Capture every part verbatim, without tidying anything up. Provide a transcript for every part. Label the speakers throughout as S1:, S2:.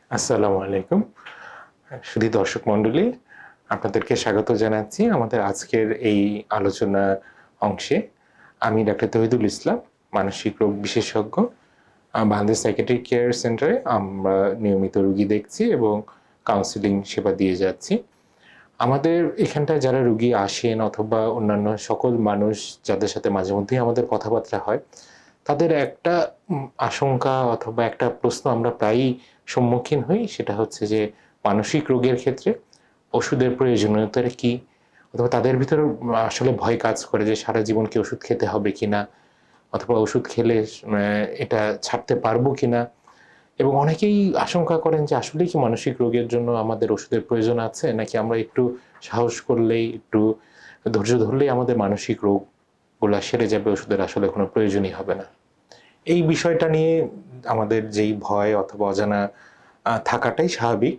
S1: আসসালামু আলাইকুম। সুধী দর্শক মণ্ডলী, আপনাদেরকে স্বাগত জানাচ্ছি আমাদের আজকের এই আলোচনা অংশে। আমি ডাক্তার তৌহিদুল ইসলাম, মানসিক রোগ বিশেষজ্ঞ। বাংলাদেশ সাইকিয়াট্রিক কেয়ার সেন্টারে আমরা নিয়মিত রোগী দেখছি এবং কাউন্সেলিং সেবা দিয়ে যাচ্ছি। আমাদের এখানটায় যারা রোগী আসেন অথবা অন্যান্য সকল মানুষ যাদের সাথে মাঝে মধ্যেই আমাদের কথাবার্তা হয়, তাদের একটা আশঙ্কা অথবা একটা প্রশ্ন আমরা প্রায়ই সম্মুখীন হই, সেটা হচ্ছে যে মানসিক রোগের ক্ষেত্রে ওষুধের প্রয়োজনীয়তা কি, অথবা তাদের ভিতরে আসলে ভয় কাজ করে যে সারা জীবন কি ওষুধ খেতে হবে কিনা, অথবা ওষুধ খেলে এটা ছাড়তে পারবো কিনা। এবং অনেকেই আশঙ্কা করেন যে আসলে কি মানসিক রোগের জন্য আমাদের ওষুধের প্রয়োজন আছে, নাকি আমরা একটু সাহস করলেই, একটু ধৈর্য ধরলেই আমাদের মানসিক রোগগুলা সেরে যাবে, ওষুধের আসলে কোনো প্রয়োজনই হবে না। এই বিষয়টা নিয়ে আমাদের যেই ভয় অথবা অজানা থাকাটাই স্বাভাবিক।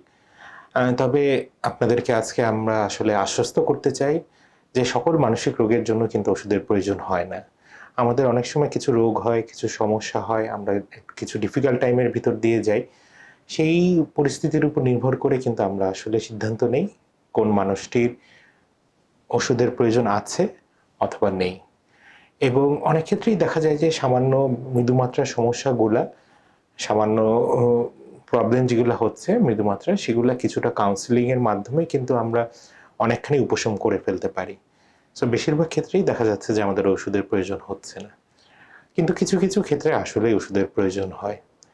S1: তবে আপনাদেরকে আজকে আমরা আসলে আশ্বস্ত করতে চাই যে সকল মানসিক রোগের জন্য কিন্তু ওষুধের প্রয়োজন হয় না। আমাদের অনেক সময় কিছু রোগ হয়, কিছু সমস্যা হয়, আমরা কিছু ডিফিকাল্ট টাইমের ভিতর দিয়ে যাই। সেই পরিস্থিতির উপর নির্ভর করে কিন্তু আমরা আসলে সিদ্ধান্ত নেই কোন মানুষটির ওষুধের প্রয়োজন আছে অথবা নেই। এবং অনেক ক্ষেত্রেই দেখা যায় যে সামান্য মৃদুমাত্রার সমস্যাগুলা, সামান্য প্রবলেম যেগুলো হচ্ছে মৃদুমাত্রা, সেগুলো কিছুটা কাউন্সেলিংয়ের মাধ্যমে কিন্তু আমরা অনেকখানি উপশম করে ফেলতে পারি। সো বেশিরভাগ ক্ষেত্রেই দেখা যাচ্ছে যে আমাদের ওষুধের প্রয়োজন হচ্ছে না, কিন্তু কিছু কিছু ক্ষেত্রে আসলেই ওষুধের প্রয়োজন হয়।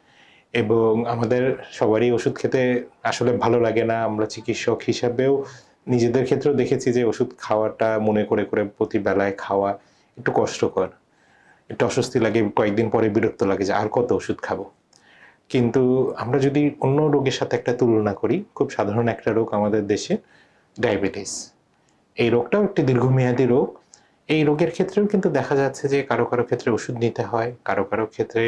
S1: এবং আমাদের সবারই ওষুধ খেতে আসলে ভালো লাগে না। আমরা চিকিৎসক হিসাবেও নিজেদের ক্ষেত্রেও দেখেছি যে ওষুধ খাওয়াটা মনে করে করে প্রতি বেলায় খাওয়া একটু কষ্টকর, একটু অস্বস্তি লাগে, কয়েকদিন পরে বিরক্ত লাগে যে আর কত ওষুধ খাবো। কিন্তু আমরা যদি অন্য রোগের সাথে একটা তুলনা করি, খুব সাধারণ একটা রোগ আমাদের দেশে, ডায়াবেটিস। এই রোগটাও একটি দীর্ঘমেয়াদী রোগ। এই রোগের ক্ষেত্রেও কিন্তু দেখা যাচ্ছে যে কারো কারো ক্ষেত্রে ওষুধ নিতে হয়, কারো কারো ক্ষেত্রে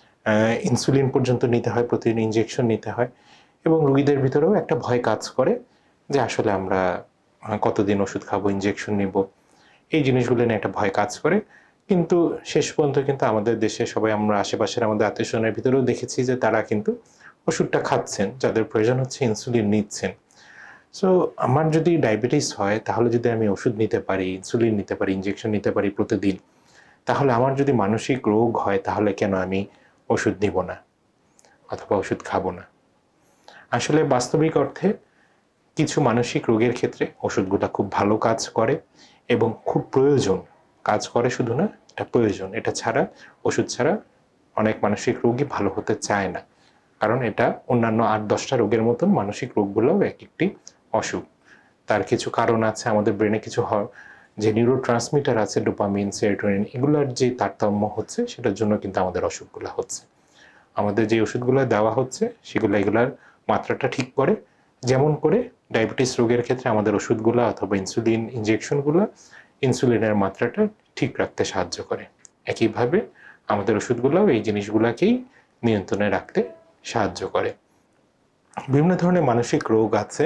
S1: ইনসুলিন পর্যন্ত নিতে হয়, প্রতিদিন ইনজেকশন নিতে হয়। এবং রোগীদের ভিতরেও একটা ভয় কাজ করে যে আসলে আমরা কতদিন ওষুধ খাবো, ইনজেকশন নিব, এই জিনিসগুলো নিয়ে একটা ভয় কাজ করে। কিন্তু শেষ পর্যন্ত কিন্তু আমাদের দেশে সবাই, আমরা আশেপাশের আমাদের আত্মীয়স্বজনের ভিতরেও দেখেছি যে তারা কিন্তু ওষুধটা খাচ্ছেন, যাদের প্রয়োজন হচ্ছে ইনসুলিন নিচ্ছেন। সো আমার যদি ডায়াবেটিস হয়, তাহলে যদি আমি ওষুধ নিতে পারি, ইনসুলিন নিতে পারি, ইনজেকশন নিতে পারি প্রতিদিন, তাহলে আমার যদি মানসিক রোগ হয়, তাহলে কেন আমি ওষুধ নিব না অথবা ওষুধ খাবো না? আসলে বাস্তবিক অর্থে কিছু মানসিক রোগের ক্ষেত্রে ওষুধগুলো খুব ভালো কাজ করে এবং খুব প্রয়োজন কাজ করে, শুধু না, এটা প্রয়োজন। এটা ছাড়া, ওষুধ ছাড়া অনেক মানসিক রোগী ভালো হতে চায় না, কারণ এটা অন্যান্য আট দশটা রোগের মতন মানসিক রোগগুলোও এক একটি অসুখ। তার কিছু কারণ আছে, আমাদের ব্রেনে কিছু যে নিউরো ট্রান্সমিটার আছে, ডোপামিন, সেরোটোনিন, এগুলোর যে তারতম্য হচ্ছে, সেটার জন্য কিন্তু আমাদের অসুখগুলো হচ্ছে। আমাদের যে ওষুধগুলো দেওয়া হচ্ছে সেগুলো এগুলার মাত্রাটা ঠিক করে, যেমন করে ডায়াবেটিস রোগের ক্ষেত্রে আমাদের ওষুধগুলো অথবা ইনসুলিন ইনজেকশনগুলো ইনসুলিনের মাত্রাটা ঠিক রাখতে সাহায্য করে। একইভাবে আমাদের ওষুধগুলোও এই জিনিসগুলোকেই নিয়ন্ত্রণে রাখতে সাহায্য করে। বিভিন্ন ধরনের মানসিক রোগ আছে,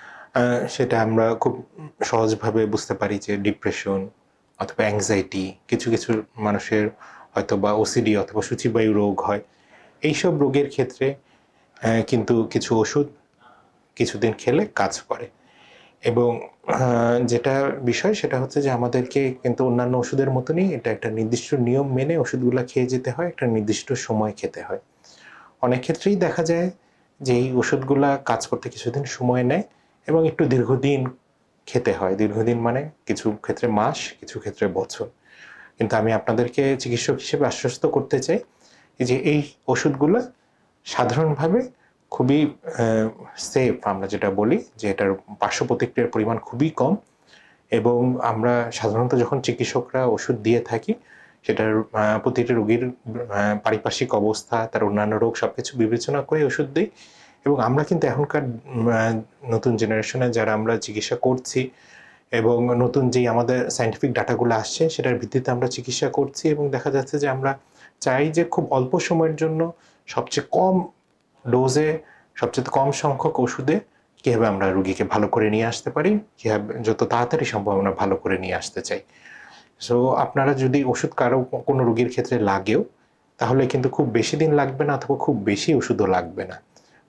S1: সেটা আমরা খুব সহজভাবে বুঝতে পারি যে ডিপ্রেশন অথবা অ্যাংজাইটি, কিছু কিছু মানুষের হয়তো বা ওসিডি অথবা সূচিবায়ু রোগ হয়। এইসব রোগের ক্ষেত্রে কিন্তু কিছু ওষুধ কিছুদিন খেলে কাজ করে। এবং যেটা বিষয় সেটা হচ্ছে যে আমাদেরকে কিন্তু অন্যান্য ওষুধের মতনই এটা একটা নির্দিষ্ট নিয়ম মেনে ওষুধগুলো খেয়ে যেতে হয়, একটা নির্দিষ্ট সময় খেতে হয়। অনেক ক্ষেত্রেই দেখা যায় যে এই ওষুধগুলা কাজ করতে কিছুদিন সময় নেয় এবং একটু দীর্ঘদিন খেতে হয়। দীর্ঘদিন মানে কিছু ক্ষেত্রে মাস, কিছু ক্ষেত্রে বছর। কিন্তু আমি আপনাদেরকে চিকিৎসক হিসেবে আশ্বস্ত করতে চাই যে এই ওষুধগুলো সাধারণভাবে খুবই সেফ, আমরা যেটা বলি যে এটার পার্শ্ব প্রতিক্রিয়ার পরিমাণ খুবই কম। এবং আমরা সাধারণত যখন চিকিৎসকরা ওষুধ দিয়ে থাকি, সেটার প্রতিটি রোগীর পারিপার্শ্বিক অবস্থা, তার অন্যান্য রোগ সবকিছু বিবেচনা করে ওষুধ দিই। এবং আমরা কিন্তু এখনকার নতুন জেনারেশনে যারা আমরা চিকিৎসা করছি এবং নতুন যেই আমাদের সায়েন্টিফিক ডাটাগুলো আসছে, সেটার ভিত্তিতে আমরা চিকিৎসা করছি এবং দেখা যাচ্ছে যে আমরা চাই যে খুব অল্প সময়ের জন্য সবচেয়ে কম ডোজে, সবচেয়ে কম সংখ্যক ওষুধে কীভাবে আমরা রুগীকে ভালো করে নিয়ে আসতে পারি, কীভাবে যত তাড়াতাড়ি সম্ভব আমরা ভালো করে নিয়ে আসতে চাই। সো আপনারা যদি ওষুধ কারো কোনো রুগীর ক্ষেত্রে লাগেও, তাহলে কিন্তু খুব বেশি দিন লাগবে না অথবা খুব বেশি ওষুধও লাগবে না।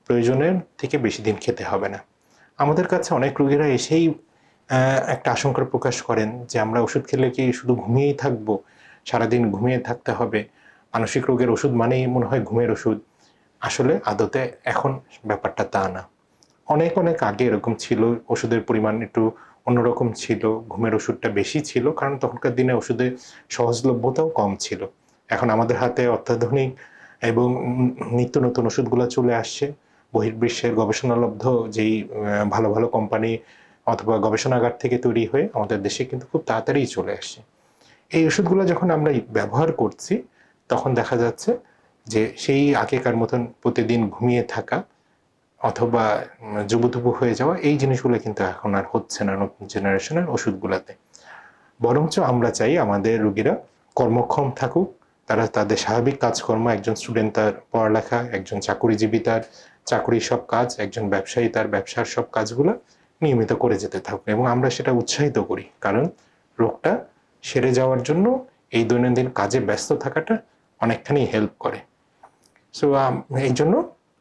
S1: প্রয়োজনের থেকে বেশি দিন খেতে হবে না। আমাদের কাছে অনেক রোগীরা এসেই একটা আশঙ্কা প্রকাশ করেন যে আমরা ওষুধ খেলে কি শুধু ঘুমিয়েই থাকবো, সারাদিন ঘুমিয়ে থাকতে হবে, মানসিক রোগের ওষুধ মানেই মনে হয় ঘুমের ওষুধ। আসলে আদতে এখন ব্যাপারটা তা না। অনেক অনেক আগে এরকম ছিল, ওষুধের পরিমাণ একটু অন্যরকম ছিল, ঘুমের ওষুধটা বেশি ছিল, কারণ তখনকার দিনে ওষুধের সহজলভ্যতাও কম ছিল। এখন আমাদের হাতে অত্যাধুনিক এবং নিত্য নতুন ওষুধগুলো চলে আসছে। বহির্বিশ্বের গবেষণালব্ধ যেই ভালো ভালো কোম্পানি অথবা গবেষণাগার থেকে তৈরি হয়ে আমাদের দেশে কিন্তু খুব তাড়াতাড়ি চলে আসছে। এই ওষুধগুলো যখন আমরা ব্যবহার করছি তখন দেখা যাচ্ছে যে সেই আগেকার মতন প্রতিদিন ঘুমিয়ে থাকা অথবা জবুথবু হয়ে যাওয়া এই জিনিসগুলো কিন্তু এখন আর হচ্ছে না নতুন জেনারেশনের ওষুধগুলোতে। বরঞ্চ আমরা চাই আমাদের রোগীরা কর্মক্ষম থাকুক, তারা তাদের স্বাভাবিক কাজকর্ম, একজন স্টুডেন্ট তার পড়ালেখা, একজন চাকুরিজীবী তার চাকুরির সব কাজ, একজন ব্যবসায়ী তার ব্যবসার সব কাজগুলো নিয়মিত করে যেতে থাকুক, এবং আমরা সেটা উৎসাহিত করি, কারণ রোগটা সেরে যাওয়ার জন্য এই দৈনন্দিন কাজে ব্যস্ত থাকাটা অনেকখানি হেল্প করে। সো এই জন্য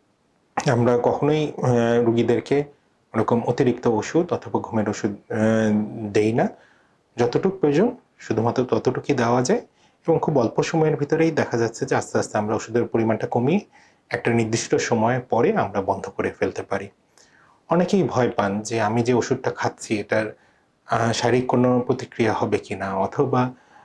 S1: আমরা কখনোই রোগীদেরকে ওরকম অতিরিক্ত ওষুধ অথবা ঘুমের ওষুধ দেই না। যতটুকু প্রয়োজন শুধুমাত্র ততটুকুই দেওয়া যায়, এবং খুব অল্প সময়ের ভিতরেই দেখা যাচ্ছে যে আস্তে আস্তে আমরা ওষুধের পরিমাণটা কমিয়ে একটা নির্দিষ্ট সময় পরে আমরা বন্ধ করে ফেলতে পারি। অনেকেই ভয় পান যে আমি যে ওষুধটা খাচ্ছি এটার শারীরিক কোনো প্রতিক্রিয়া হবে কিনা, অথবা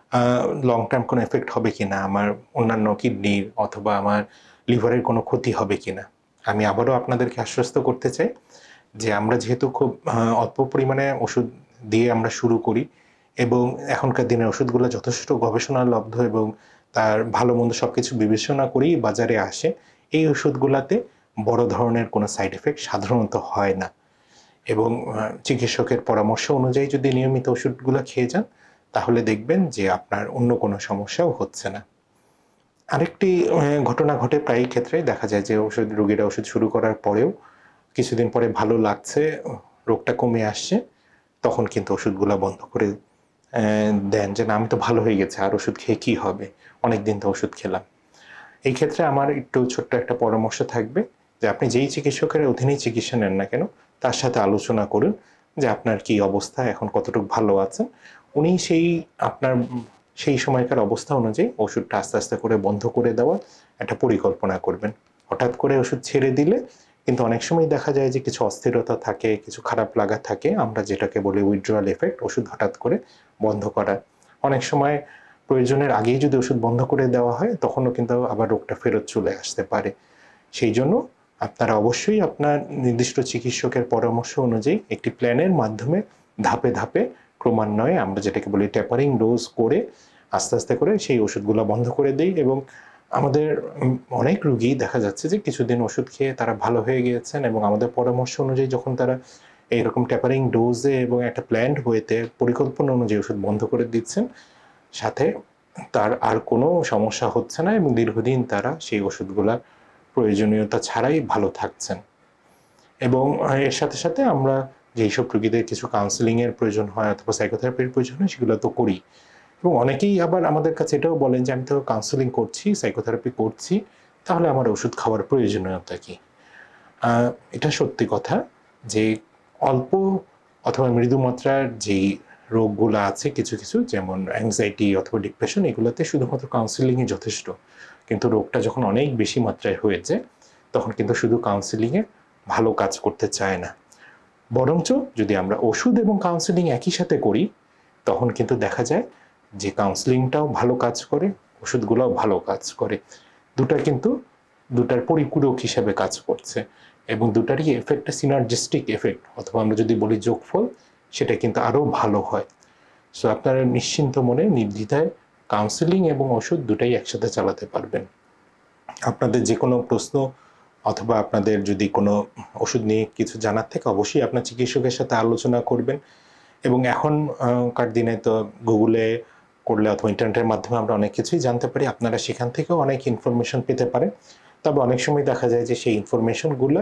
S1: লং টার্ম কোনো এফেক্ট হবে কিনা, আমার অন্যান্য কিডনির অথবা আমার লিভারের কোনো ক্ষতি হবে কিনা। আমি আবারও আপনাদেরকে আশ্বস্ত করতে চাই যে আমরা যেহেতু খুব অল্প পরিমাণে ওষুধ দিয়ে আমরা শুরু করি, এবং এখনকার দিনের ওষুধগুলো যথেষ্ট গবেষণালব্ধ এবং তার ভালো মন্দ সব কিছু বিবেচনা করেই বাজারে আসে, এই ওষুধগুলোতে বড় ধরনের কোনো সাইড এফেক্ট সাধারণত হয় না, এবং চিকিৎসকের পরামর্শ অনুযায়ী যদি নিয়মিত ওষুধগুলো খেয়ে যান তাহলে দেখবেন যে আপনার অন্য কোনো সমস্যাও হচ্ছে না। আরেকটি ঘটনা ঘটে প্রায় ক্ষেত্রে দেখা যায় যে ওষুধ রোগীরা ওষুধ শুরু করার পরেও কিছুদিন পরে ভালো লাগছে, রোগটা কমে আসছে, তখন কিন্তু ওষুধগুলো বন্ধ করে দেন যে না আমি তো ভালো হয়ে গেছে, আর ওষুধ খেয়ে কী হবে, অনেক দিন তো ওষুধ খেলাম। এই ক্ষেত্রে আমার একটু ছোট্ট একটা পরামর্শ থাকবে যে আপনি যেই চিকিৎসকের অধীনেই চিকিৎসা নেন না কেন তার সাথে আলোচনা করুন যে আপনার কি অবস্থা, এখন কতটুকু ভালো আছেন। উনি সেই আপনার সেই সময়কার অবস্থা অনুযায়ী ওষুধটা আস্তে আস্তে করে বন্ধ করে দেওয়ার একটা পরিকল্পনা করবেন। হঠাৎ করে ওষুধ ছেড়ে দিলে কিন্তু অনেক সময় দেখা যায় যে কিছু অস্থিরতা থাকে, কিছু খারাপ লাগা থাকে, আমরা যেটাকে বলি উইথড্রয়াল এফেক্ট, ওষুধ হঠাৎ করে বন্ধ করা। অনেক সময় প্রয়োজনের আগেই যদি ওষুধ বন্ধ করে দেওয়া হয় তখনও কিন্তু আবার রোগটা ফেরত চলে আসতে পারে। সেই জন্য আপনারা অবশ্যই আপনার নির্দিষ্ট চিকিৎসকের পরামর্শ অনুযায়ী একটি প্ল্যানের মাধ্যমে ধাপে ধাপে ক্রমান্বয়ে আমরা যেটাকে বলি ট্যাপারিং ডোজ করে আস্তে আস্তে করে সেই ওষুধগুলো বন্ধ করে দিই। এবং আমাদের অনেক রোগী দেখা যাচ্ছে যে কিছুদিন ওষুধ খেয়ে তারা ভালো হয়ে গিয়েছেন, এবং আমাদের পরামর্শ অনুযায়ী যখন তারা এইরকম ট্যাপারিং ডোজে এবং একটা প্ল্যান্ড ওয়েতে পরিকল্পনা অনুযায়ী ওষুধ বন্ধ করে দিচ্ছেন, সাথে তার আর কোনো সমস্যা হচ্ছে না, এবং দীর্ঘদিন তারা সেই ওষুধগুলোর প্রয়োজনীয়তা ছাড়াই ভালো থাকছেন। এবং এর সাথে সাথে আমরা যেই সব রোগীদের কিছু কাউন্সেলিংয়ের প্রয়োজন হয় অথবা সাইকোথেরাপির প্রয়োজন হয় সেগুলো তো করি, এবং অনেকেই আবার আমাদের কাছে এটাও বলেন যে আমি তো কাউন্সেলিং করছি, সাইকোথেরাপি করছি, তাহলে আমার ওষুধ খাওয়ার প্রয়োজনীয়তা কি। এটা সত্যি কথা যে অল্প অথবা মৃদুমাত্রার যেই রোগগুলো আছে কিছু কিছু, যেমন অ্যাংজাইটি অথবা ডিপ্রেশন, এগুলোতে শুধুমাত্র কাউন্সেলিংই যথেষ্ট। কিন্তু রোগটা যখন অনেক বেশি মাত্রায় হয়েছে তখন কিন্তু শুধু কাউন্সেলিংয়ে ভালো কাজ করতে চায় না, বরঞ্চ যদি আমরা ওষুধ এবং কাউন্সেলিং একই সাথে করি তখন কিন্তু দেখা যায় যে কাউন্সেলিংটাও ভালো কাজ করে, ওষুধগুলোও ভালো কাজ করে, দুটা কিন্তু দুটার পরিপূরক হিসেবে কাজ করছে, এবং দুটারই এফেক্টটা সিনার্জিস্টিক এফেক্ট অথবা আমরা যদি বলি যোগফল, সেটা কিন্তু আরও ভালো হয়। সো আপনারা নিশ্চিন্ত মনে নির্দ্বিধায় কাউন্সেলিং এবং ওষুধ দুটাই একসাথে চালাতে পারবেন। আপনাদের যে কোনো প্রশ্ন অথবা আপনাদের যদি কোনো ওষুধ নিয়ে কিছু জানার থাকে অবশ্যই আপনার চিকিৎসকের সাথে আলোচনা করবেন। এবং এখনকার দিনে তো গুগলে করলে অথবা ইন্টারনেটের মাধ্যমে আমরা অনেক কিছুই জানতে পারি, আপনারা সেখান থেকেও অনেক ইনফরমেশন পেতে পারেন। তবে অনেক সময় দেখা যায় যে সেই ইনফরমেশনগুলো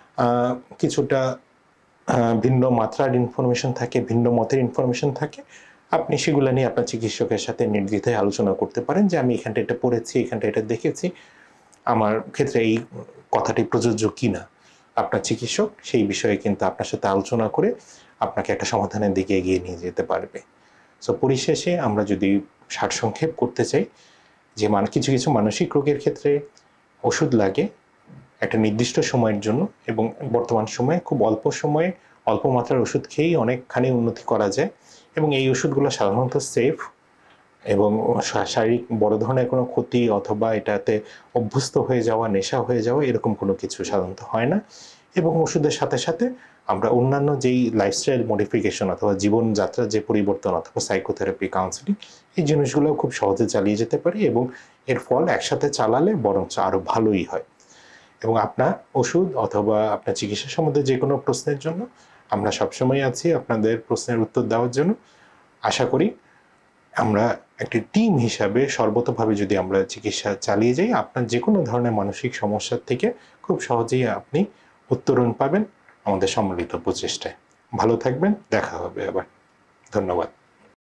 S1: কিছুটা ভিন্ন মাত্রার ইনফরমেশন থাকে, ভিন্ন মতের ইনফরমেশন থাকে। আপনি সেগুলো নিয়ে আপনার চিকিৎসকের সাথে নির্দ্বিধায় আলোচনা করতে পারেন যে আমি এখানটা এটা পড়েছি, এখানটা এটা দেখেছি, আমার ক্ষেত্রে এই কথাটি প্রযোজ্য কিনা। আপনার চিকিৎসক সেই বিষয়ে কিন্তু আপনার সাথে আলোচনা করে আপনাকে একটা সমাধানের দিকে এগিয়ে নিয়ে যেতে পারবে। সো পরিশেষে আমরা যদি সারসংক্ষেপ করতে চাই যে মান কিছু কিছু মানসিক রোগের ক্ষেত্রে ওষুধ লাগে একটা নির্দিষ্ট সময়ের জন্য, এবং বর্তমান সময়ে খুব অল্প সময়ে অল্প মাত্রার ওষুধ খেয়েই অনেকখানি উন্নতি করা যায়, এবং এই ওষুধগুলো সাধারণত সেফ এবং শারীরিক বড় ধরনের কোনো ক্ষতি অথবা এটাতে অভ্যস্ত হয়ে যাওয়া, নেশা হয়ে যাওয়া এরকম কোনো কিছু সাধারণত হয় না। এবং ওষুধের সাথে সাথে আমরা অন্যান্য যেই লাইফস্টাইল মডিফিকেশন অথবা জীবনযাত্রার যে পরিবর্তন অথবা সাইকোথেরাপি, কাউন্সেলিং, এই জিনিসগুলো খুব সহজে চালিয়ে যেতে পারি, এবং এর ফল একসাথে চালালে বরঞ্চ আরও ভালোই হয়। এবং আপনার ওষুধ অথবা আপনার চিকিৎসা সম্বন্ধে যে কোনো প্রশ্নের জন্য আমরা সবসময় আছি আপনাদের প্রশ্নের উত্তর দেওয়ার জন্য। আশা করি আমরা একটি টিম হিসাবে সর্বতভাবে যদি আমরা চিকিৎসা চালিয়ে যাই, আপনার যে কোনো ধরনের মানসিক সমস্যার থেকে খুব সহজেই আপনি উত্তরণ পাবেন আমাদের সম্মিলিত প্রচেষ্টায়। ভালো থাকবেন, দেখা হবে আবার। ধন্যবাদ।